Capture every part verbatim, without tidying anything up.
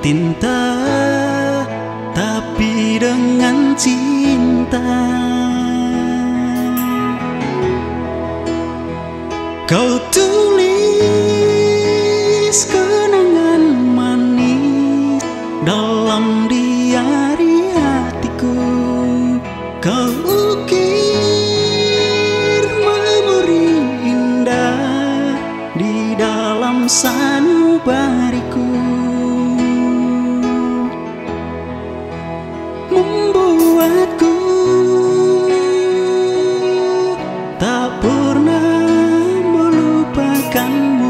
tinta, tapi dengan cinta. Kau tulis kenangan manis dalam diari hatiku. Kau ukir memori indah di dalam sanubariku, membuatku tak pernah melupakanmu.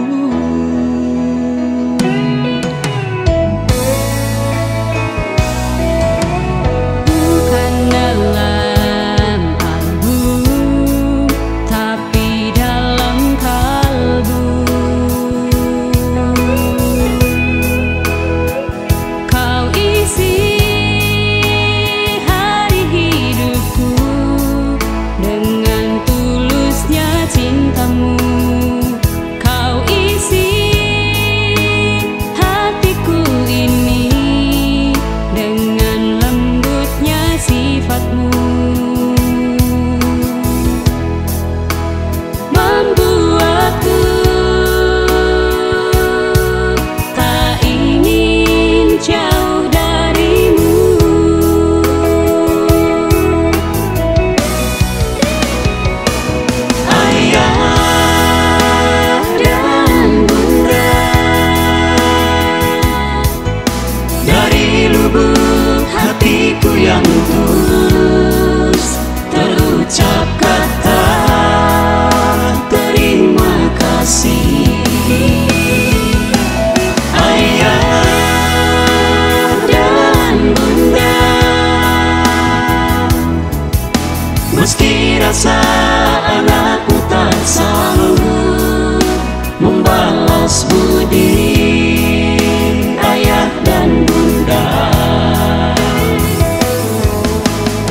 Bukan dalam album, tapi dalam kalbu. Kau isi hari hidupku dengan tulusnya cintamu. Kau isi hatiku ini dengan lembutnya sifatmu, membuatku tak ingin jauh darimu. Ayah dan bunda, dari lubuk hatiku yang tulus terucap kata terima kasih. Ayah dan bunda, meski rasa anakku tak sanggup membalas budi ayah dan bunda.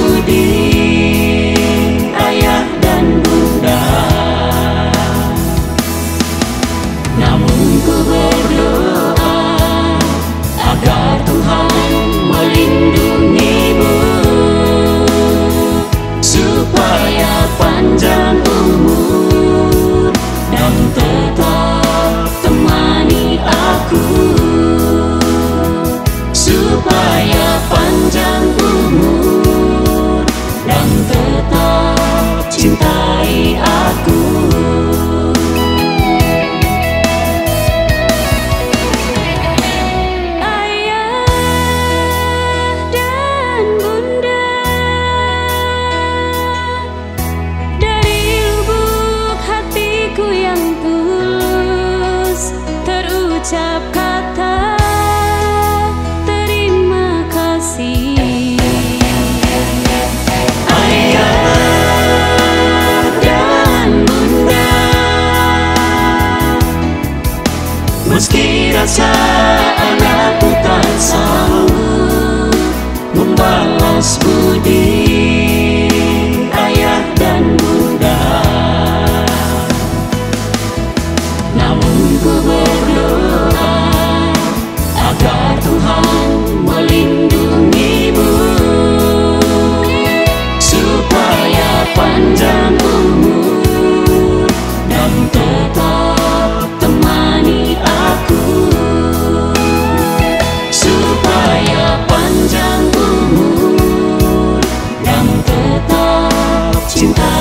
budi ayah dan bunda. Namun ku berdoa agar Tuhan melindungimu, supaya panjang umur dan tetap temani aku, supaya panjang umur dan tetap cintai aku. Ucap kata terima kasih. Ayah dan bunda, meski rasa anakku tak sanggup membalas budi ayah dan bunda, namun ku berdoa agar Tuhan melindungimu, supaya panjang umur dan tetap temani aku, supaya panjang umur dan tetap cinta